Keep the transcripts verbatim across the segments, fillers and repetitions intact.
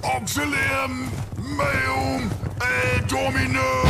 Auxilium meum et Domino.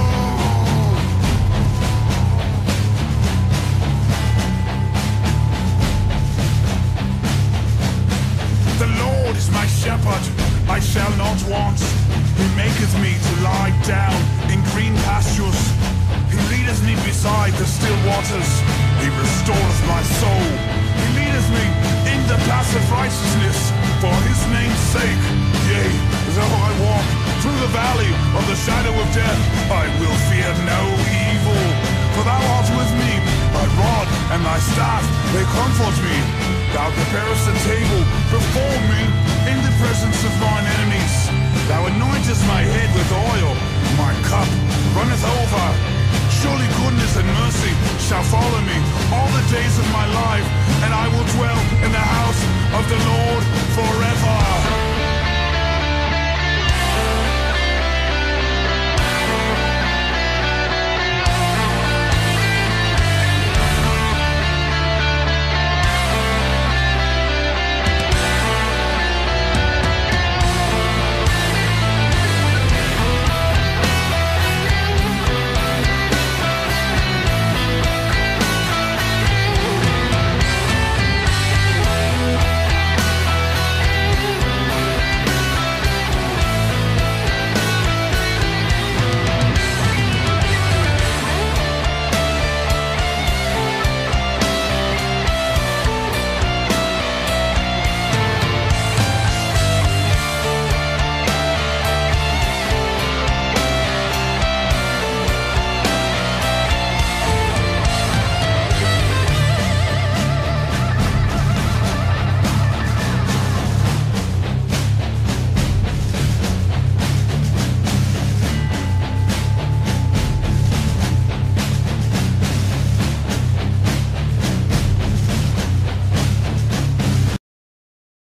The Lord is my shepherd, I shall not want. He maketh me to lie down in green pastures. He leadeth me beside the still waters. He restoreth my soul. He leadeth me in the paths of righteousness for his name's sake. Yea, though I walk through the valley of the shadow of death, I will fear no evil. For thou art with me, thy rod and thy staff, they comfort me. Thou preparest a table before me in the presence of mine enemies. Thou anointest my head with oil, my cup runneth over. Surely goodness and mercy shall follow me all the days of my life, and I will dwell in